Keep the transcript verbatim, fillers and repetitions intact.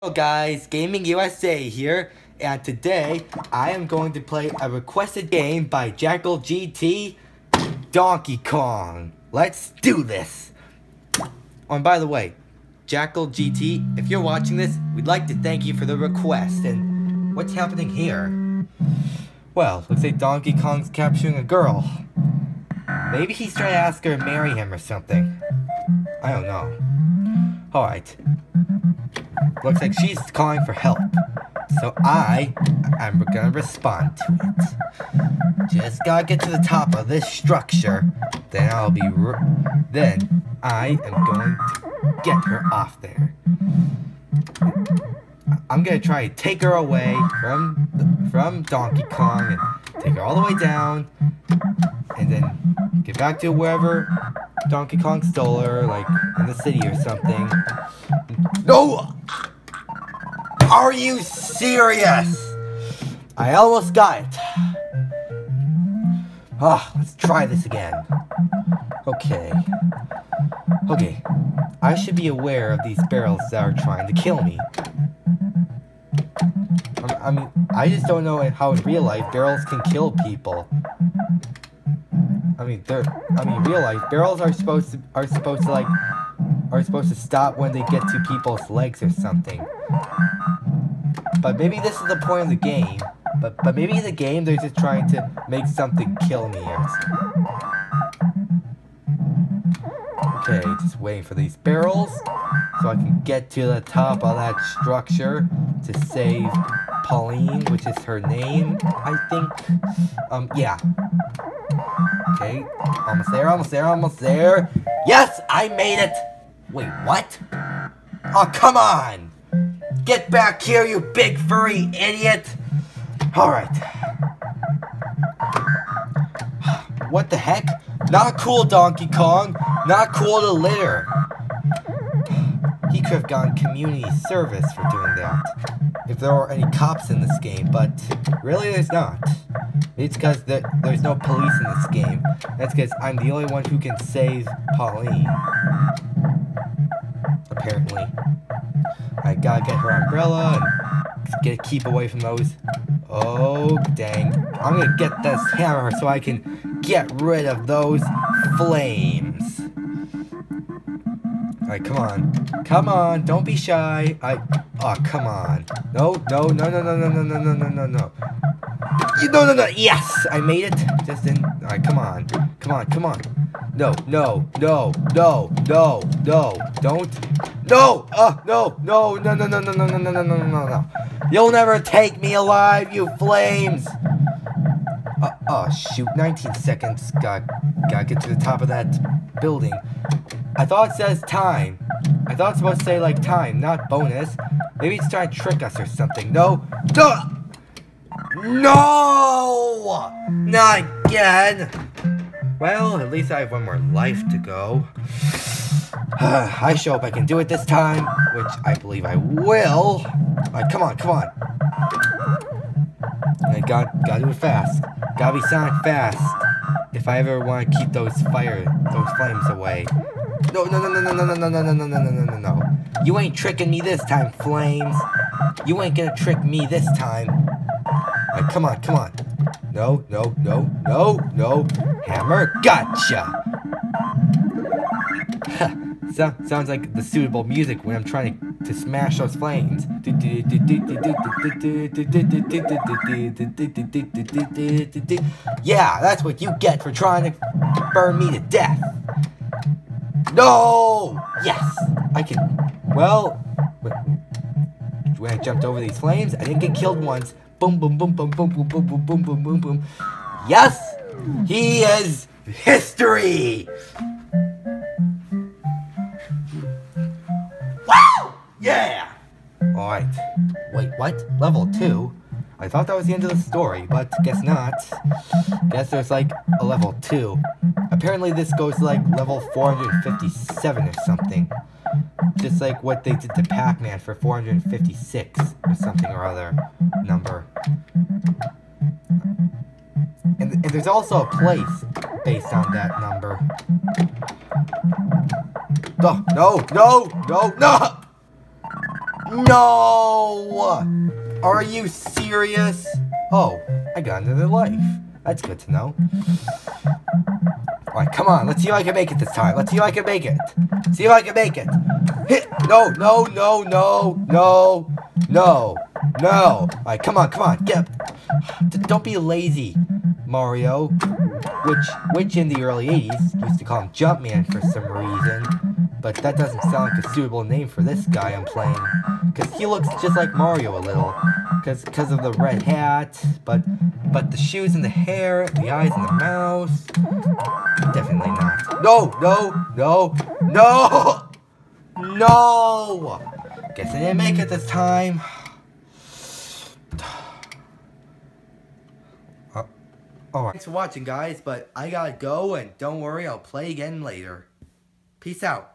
Hello guys, Gaming U S A here, and today I am going to play a requested game by Jackal G T, Donkey Kong. Let's do this! Oh, and by the way, Jackal G T, if you're watching this, we'd like to thank you for the request. And what's happening here? Well, looks like Donkey Kong's capturing a girl. Maybe he's trying to ask her to marry him or something. I don't know. Alright. Looks like she's calling for help. So I am gonna respond to it. Just gotta get to the top of this structure. Then I'll be r then I am going to get her off there. I'm gonna try to take her away from from Donkey Kong and take her all the way down, and then get back to wherever Donkey Kong stole her, like in the city or something. No! Are you serious? I almost got it. Ah, let's try this again. Okay. Okay. I should be aware of these barrels that are trying to kill me. I, I mean, I just don't know how in real life barrels can kill people. I mean, they're. I mean, real life barrels are supposed to are supposed to like are supposed to stop when they get to people's legs or something. But maybe this is the point of the game. But but maybe in the game they're just trying to make something kill me or something. Okay, just waiting for these barrels so I can get to the top of that structure to save Pauline, which is her name, I think. Um, yeah. Okay, almost there, almost there, almost there. Yes, I made it! Wait, what? Oh, come on! Get back here, you big furry idiot! Alright. What the heck? Not cool, Donkey Kong! Not cool to litter! He could have gotten community service for doing that, if there were any cops in this game, but really there's not. It's because there, there's no police in this game. That's because I'm the only one who can save Pauline. Apparently. I gotta get her umbrella and get keep away from those. Oh, dang. I'm gonna get this hammer so I can get rid of those flames. Alright, come on. Come on, don't be shy. I oh come on. No, no, no, no, no, no, no, no, no, no, no, no. No, no, no, yes! I made it. Just in. Alright, come on. Come on, come on. No, no, no, no, no, no, don't. No! Uh, no, no, no, no, no, no, no, no, no, no, no, no, no. You'll never take me alive, you flames! Uh, oh, shoot, nineteen seconds. Got, gotta get to the top of that building. I thought it says time. I thought it's supposed to say, like, time, not bonus. Maybe it's trying to trick us or something. No! No! No! Not again! Well, at least I have one more life to go. I sure hope I can do it this time, which I believe I will. Alright, come on, come on. I got, gotta do it fast. Gotta be Sonic fast. If I ever want to keep those fire, those flames away. No, no, no, no, no, no, no, no, no, no, no, no, no, no, no. You ain't tricking me this time, flames. You ain't gonna trick me this time. Alright, come on, come on. No, no, no, no, no. Hammer, gotcha! So, sounds like the suitable music when I'm trying to, to smash those flames. Yeah, that's what you get for trying to burn me to death. No! Yes! I can... Well... When I jumped over these flames, I didn't get killed once. Boom, boom, boom, boom, boom, boom, boom, boom, boom, boom, boom, boom. Yes! He is history! Wow! Yeah! Alright. Wait, what? Level two? I thought that was the end of the story, but guess not. Guess there's like a level two. Apparently this goes to like level four hundred fifty-seven or something. Just like what they did to Pac-Man for four hundred fifty-six or something or other number. And, and there's also a place based on that number. Oh, no, no, no, no! No! Are you serious? Oh, I got another life. That's good to know. Alright, come on. Let's see if I can make it this time. Let's see if I can make it. See if I can make it. Hit. No, no, no, no, no, no, no. Alright, come on, come on. Get up. Don't be lazy, Mario. Which, which in the early eighties used to call him Jumpman for some reason. But that doesn't sound like a suitable name for this guy I'm playing. Because he looks just like Mario a little. Because because of the red hat. But but the shoes and the hair, the eyes and the mouth. Definitely not. No, no, no, no! No! Guess I didn't make it this time. Uh, Alright. Thanks for watching, guys. But I gotta go, and don't worry, I'll play again later. Peace out.